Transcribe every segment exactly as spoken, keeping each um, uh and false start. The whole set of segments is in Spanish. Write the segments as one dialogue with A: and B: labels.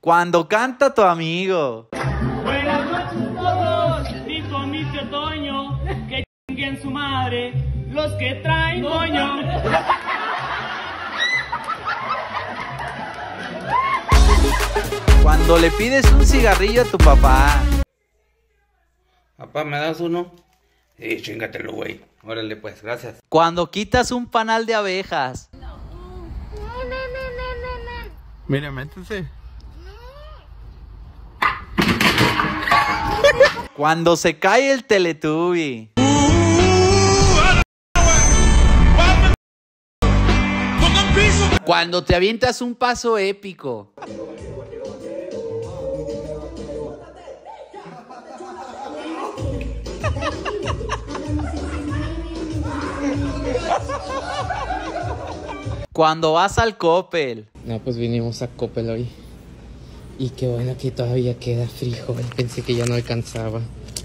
A: Cuando canta tu amigo.
B: Buenas noches todos, dijo mi tío Toño, que chinguen su madre, los que traen moño.
A: Cuando le pides un cigarrillo a tu papá.
C: Papá, ¿me das uno? Sí, chingatelo, güey. Órale, pues, gracias.
A: Cuando quitas un panal de abejas.
D: Mira, métese.
A: Cuando se cae el Teletubby. Cuando te avientas un paso épico. Cuando vas al Coppel.
E: No, pues vinimos a Coppel hoy. Y qué bueno que todavía queda frijol. Pensé que ya no alcanzaba.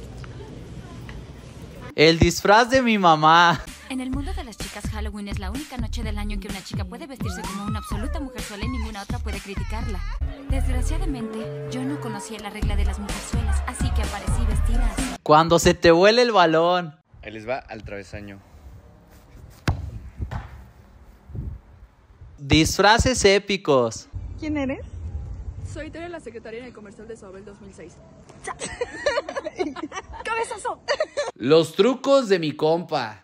A: El disfraz de mi mamá.
F: En el mundo de las chicas, Halloween es la única noche del año en que una chica puede vestirse como una absoluta mujerzuela y ninguna otra puede criticarla. Desgraciadamente, yo no conocía la regla de las mujerzuelas, así que aparecí vestida así.
A: Cuando se te vuela el balón.
G: Ahí les va al travesaño.
A: Disfraces épicos.
H: ¿Quién eres? Soy Tere, la secretaria en el comercial de Sobel dos mil seis. ¡Cabezazo!
A: Los trucos de mi compa.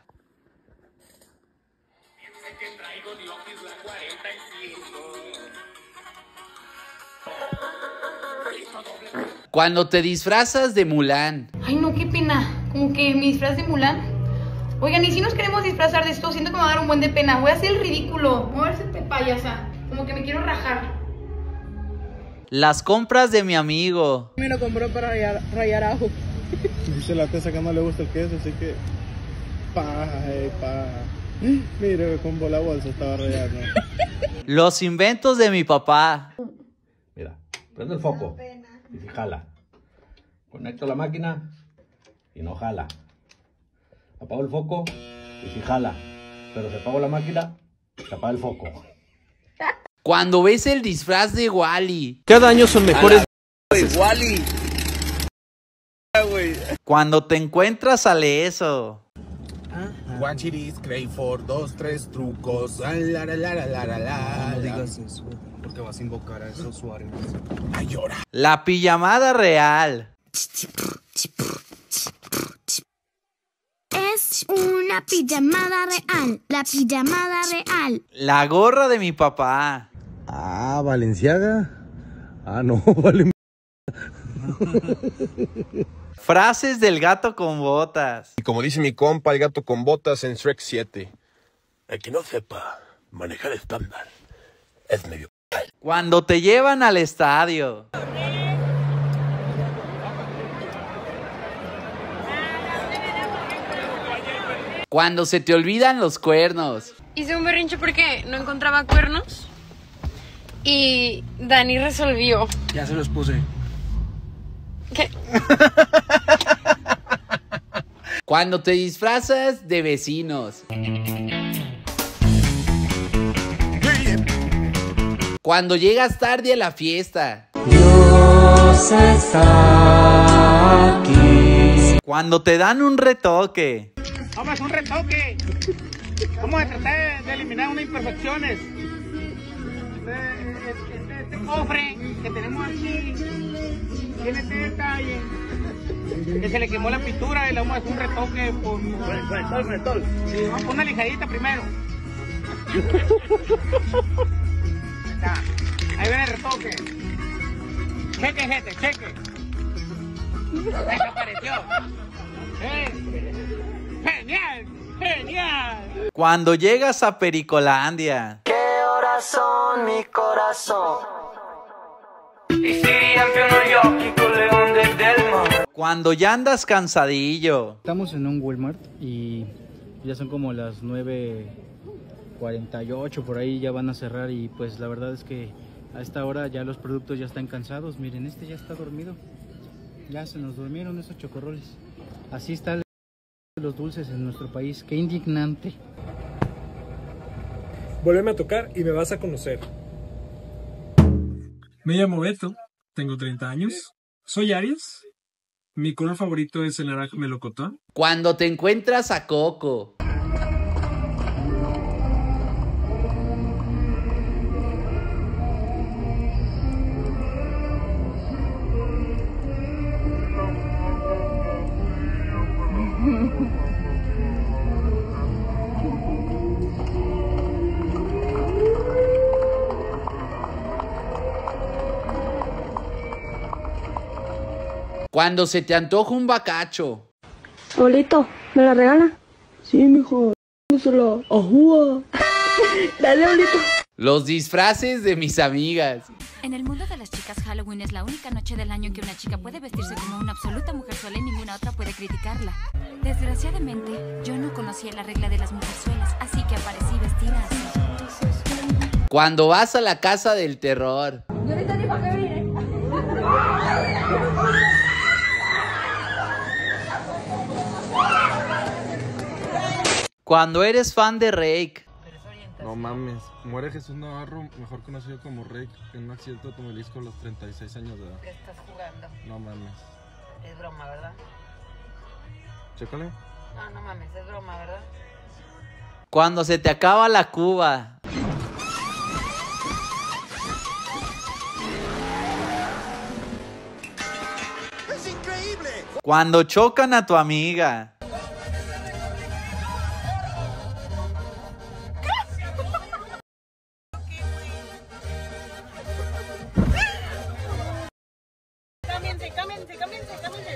A: Cuando te disfrazas de Mulan.
I: Ay, no, qué pena. Como que mi disfraz de Mulan. Oigan, y si nos queremos disfrazar de esto, siento que me va a dar un buen de pena. Voy a hacer el ridículo. Voy a ver si payasa. Como que me quiero rajar.
A: Las compras de mi amigo.
H: Me lo compró para rayar, rayar ajo.
D: Dice la tesa que no le gusta el queso, así que... Paja, hey, paja. Mire, con la bolsa estaba rayando.
A: Los inventos de mi papá.
J: Mira, prende el foco y se jala. Conecto la máquina y no jala. Apago el foco y sí jala. Pero si apago la máquina, se apaga el foco.
A: Cuando ves el disfraz de Wally.
D: Cada año son mejores.
C: Wally.
A: Cuando te encuentras a Leso.
D: One chiris, Crayford, dos, tres trucos. La, la, la, la, la, la, la.
G: No digas eso, porque vas a invocar a esos usuarios.
D: Ay, llora.
A: La pijamada real.
K: Es una pijamada real. La pijamada real.
A: La gorra de mi papá.
D: Ah, Valenciaga. Ah, no, vale.
A: Frases del gato con botas.
L: Y como dice mi compa, el gato con botas en Shrek siete. El que no sepa manejar estándar es medio...
A: Cuando te llevan al estadio. Cuando se te olvidan los cuernos.
I: Hice un berrinche porque no encontraba cuernos. Y Dani resolvió.
G: Ya se los puse.
I: ¿Qué?
A: Cuando te disfrazas de vecinos. Cuando llegas tarde a la fiesta.
E: Dios está aquí.
A: Cuando te dan un retoque.
B: Vamos a un retoque. Vamos a tratar de eliminar unas imperfecciones. Este, este, este cofre que tenemos aquí tiene este detalle. Que se le quemó la pintura y le vamos a hacer un retoque con, con el sol, con el sol. Sí, vamos a poner una lijadita primero. Está. Ahí viene el retoque. Cheque, gente, cheque. Desapareció. ¿Eh? ¡Genial! ¡Genial!
A: Cuando llegas a Pericolandia.
E: ¿Qué horas son, mi corazón?
A: Cuando ya andas cansadillo.
M: Estamos en un Walmart y ya son como las nueve cuarenta y ocho, por ahí ya van a cerrar y pues la verdad es que a esta hora ya los productos ya están cansados. Miren, este ya está dormido. Ya se nos durmieron esos chocorroles. Así están los dulces en nuestro país. Qué indignante.
N: Vuélveme a tocar y me vas a conocer. Me llamo Beto tengo treinta años, soy Aries, mi color favorito es el naranja melocotón.
A: Cuando te encuentras a Coco. Cuando se te antoja un bacacho.
O: Abuelito, ¿me la regala? Sí, mijo. Úsala. Ajúa. Dale, abuelito.
A: Los disfraces de mis amigas.
F: En el mundo de las chicas, Halloween es la única noche del año en que una chica puede vestirse como una absoluta mujerzuela y ninguna otra puede criticarla. Desgraciadamente, yo no conocía la regla de las mujerzuelas, así que aparecí vestida así.
A: Cuando vas a la casa del terror.
O: Yo ahorita ni para qué vine.
A: Cuando eres fan de Rake.
D: No mames, muere Jesús Navarro, mejor conocido como Rake, en un accidente automovilístico a los treinta y seis años de edad.
P: ¿Qué estás jugando?
D: No mames.
P: Es broma, ¿verdad?
D: Chécale.
P: No, no mames, es broma, ¿verdad?
A: Cuando se te acaba la cuba.
L: ¡Es increíble!
A: Cuando chocan a tu amiga.
B: Cámbiense, cámbiense, cámbiense, cámbiense.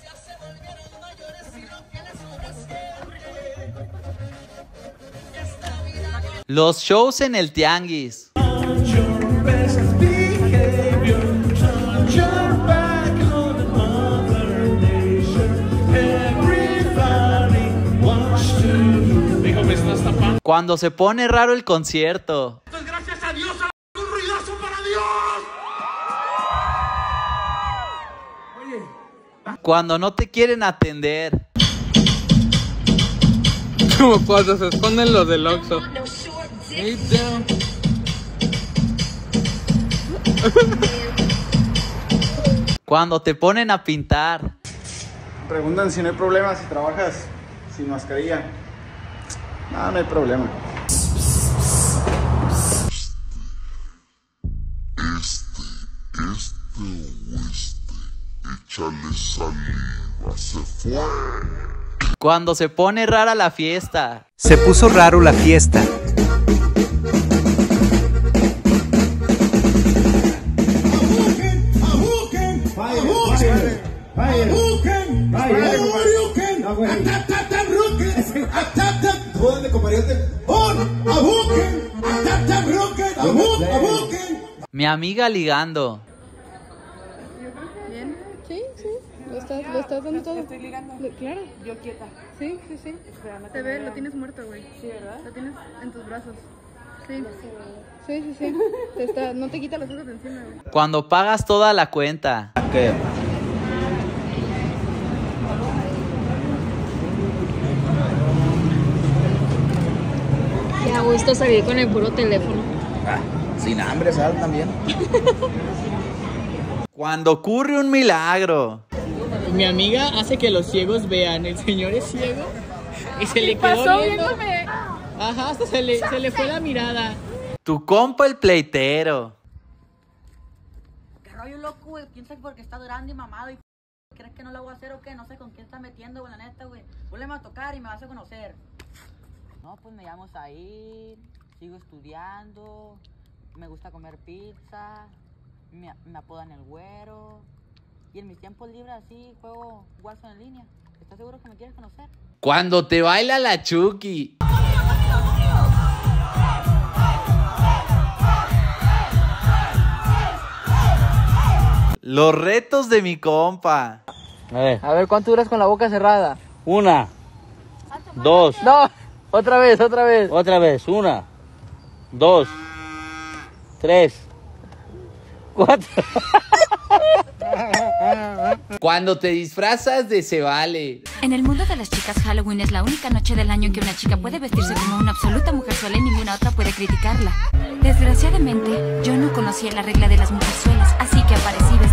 A: Los shows en el tianguis. Cuando se pone raro el concierto.
B: Pues gracias a Dios, un ruidazo para Dios.
A: Cuando no te quieren atender.
E: Como cuando se esconden los del Oxxo.
A: Cuando te ponen a pintar.
Q: Preguntan si no hay problema si trabajas sin mascarilla. No, no hay problema.
R: Este, este o este, échale saliva, se fue.
A: Cuando se pone rara la fiesta.
S: Se puso raro la fiesta.
A: Mi amiga ligando.
H: Bien. Sí, sí. Lo estás, lo estás dando todo.
B: Estoy ligando.
H: Lo- claro.
B: Yo quieta.
H: Sí, sí, sí.
B: Espera, no te
H: Se ve,
B: veo.
H: lo tienes muerto, güey.
B: Sí, ¿verdad?
H: Lo tienes en tus brazos. Sí. Sí, sí, sí. Te está, no te quita los ojos de encima, güey.
A: Cuando pagas toda la cuenta.
C: ¿Qué?
O: Ya gusto salir con el puro teléfono.
C: Ah, sin hambre, sal también.
A: Cuando ocurre un milagro.
E: Mi amiga hace que los ciegos vean. El señor es ciego y se le
H: ¿Qué
E: quedó
H: pasó
E: viendo.
H: viéndome?
E: Ajá, hasta se le, se le fue la mirada.
A: Tu compa el pleitero.
P: ¿Qué rollo, loco, güey? Piensa que porque está grande y mamado y ¿crees que no lo voy a hacer o qué? No sé con quién está metiendo, güey, la neta, güey. Vuélveme a tocar y me vas a conocer. No, pues me llamo Said, sigo estudiando, me gusta comer pizza, me, me apodan el güero. Y en mis tiempos libres así juego Warzone en línea. ¿Estás seguro que me quieres conocer?
A: Cuando te baila la Chucky. Los retos de mi compa.
E: A ver. A ver, ¿cuánto duras con la boca cerrada?
T: Una, dos,
E: No, otra vez, otra vez.
T: otra vez, una, dos, tres, cuatro.
A: Cuando te disfrazas de se vale.
F: En el mundo de las chicas, Halloween es la única noche del año en que una chica puede vestirse como una absoluta mujerzuela y ninguna otra puede criticarla. Desgraciadamente, yo no conocía la regla de las mujerzuelas, así que aparecí vestida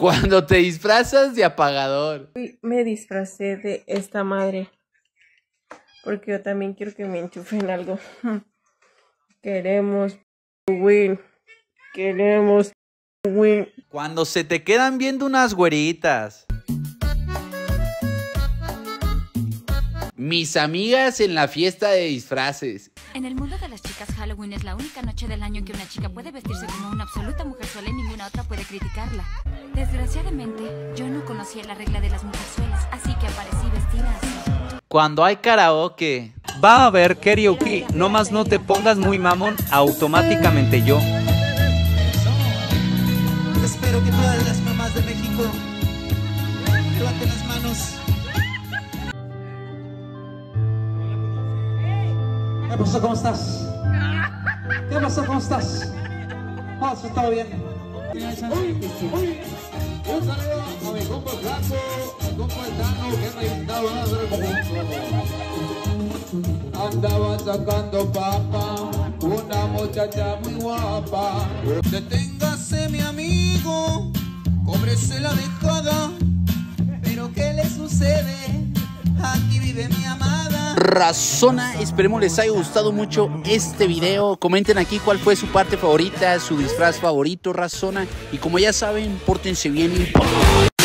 A: Cuando te disfrazas de apagador.
U: Hoy me disfracé de esta madre. Porque yo también quiero que me enchufen algo. Queremos win. Queremos win.
A: Cuando se te quedan viendo unas güeritas. Mis amigas en la fiesta de disfraces.
F: En el mundo de las chicas, Halloween es la única noche del año en que una chica puede vestirse como una absoluta mujerzuela y ninguna otra puede criticarla. Desgraciadamente, yo no conocía la regla de las mujerzuelas, así que aparecí vestida así.
A: Cuando hay karaoke.
S: Va a haber karaoke, nomás no te pongas muy mamón, automáticamente yo.
V: Espero que todas las mamás de México levanten las manos. ¿Qué pasó? ¿Cómo estás? ¿Qué pasó? ¿Cómo estás? Oh, ¿eso todo bien? Un saludo a mi compa Flaco, mi compa el Tano, que me invitaba a hacer conjunto. Andaba sacando papa, una muchacha muy guapa. Deténgase mi amigo, cóbrese la dejada. Pero ¿qué le sucede? Aquí vive mi amada.
A: Razona, esperemos les haya gustado mucho este video. Comenten aquí cuál fue su parte favorita, su disfraz favorito, Razona. Y como ya saben, pórtense bien y...